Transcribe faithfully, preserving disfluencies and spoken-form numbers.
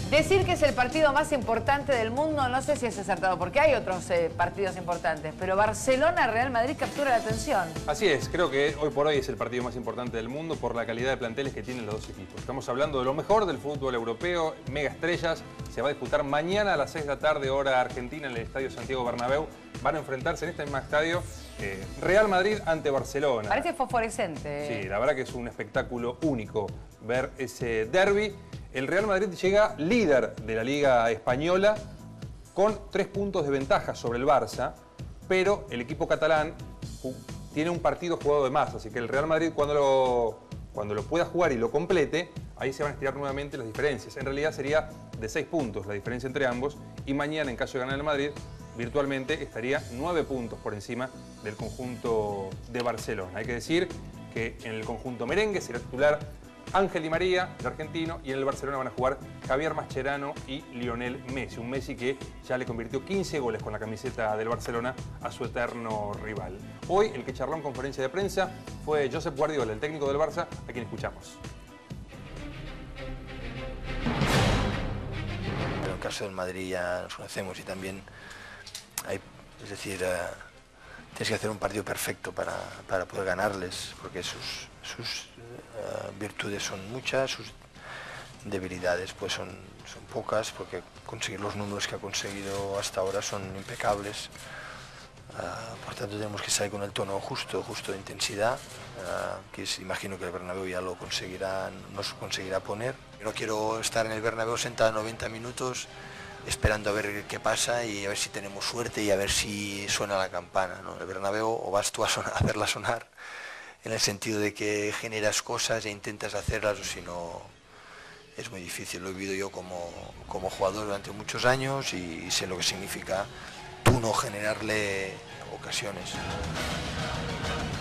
Decir que es el partido más importante del mundo, no sé si es acertado, porque hay otros eh, partidos importantes, pero Barcelona-Real Madrid captura la atención. Así es, creo que hoy por hoy es el partido más importante del mundo por la calidad de planteles que tienen los dos equipos. Estamos hablando de lo mejor del fútbol europeo, mega estrellas. Se va a disputar mañana a las seis de la tarde, hora argentina, en el Estadio Santiago Bernabéu. Van a enfrentarse en este mismo estadio eh, Real Madrid ante Barcelona. Parece fosforescente. Sí, la verdad que es un espectáculo único ver ese derbi. El Real Madrid llega líder de la Liga Española con tres puntos de ventaja sobre el Barça, pero el equipo catalán tiene un partido jugado de más, así que el Real Madrid cuando lo, cuando lo pueda jugar y lo complete, ahí se van a estirar nuevamente las diferencias. En realidad sería de seis puntos la diferencia entre ambos y mañana, en caso de ganar el Madrid, virtualmente estaría nueve puntos por encima del conjunto de Barcelona. Hay que decir que en el conjunto merengue será titular Ángel Di María, el argentino, y en el Barcelona van a jugar Javier Mascherano y Lionel Messi. Un Messi que ya le convirtió quince goles con la camiseta del Barcelona a su eterno rival. Hoy el que charló en conferencia de prensa fue Josep Guardiola, el técnico del Barça, a quien escuchamos. En el caso del Madrid ya nos conocemos y también hay, es decir, uh, tienes que hacer un partido perfecto para, para poder ganarles, porque sus, sus uh, virtudes son muchas, sus debilidades pues son, son pocas, porque conseguir los números que ha conseguido hasta ahora son impecables. Uh, por tanto tenemos que salir con el tono justo, justo de intensidad, uh, que es, imagino que el Bernabéu ya lo conseguirá, nos conseguirá poner. Yo no quiero estar en el Bernabéu sentado noventa minutos esperando a ver qué pasa y a ver si tenemos suerte y a ver si suena la campana, ¿no? El Bernabéu o vas tú a, sonar, a hacerla sonar en el sentido de que generas cosas e intentas hacerlas, o si no es muy difícil. Lo he vivido yo como, como jugador durante muchos años y, y sé lo que significa tú no generarle ocasiones.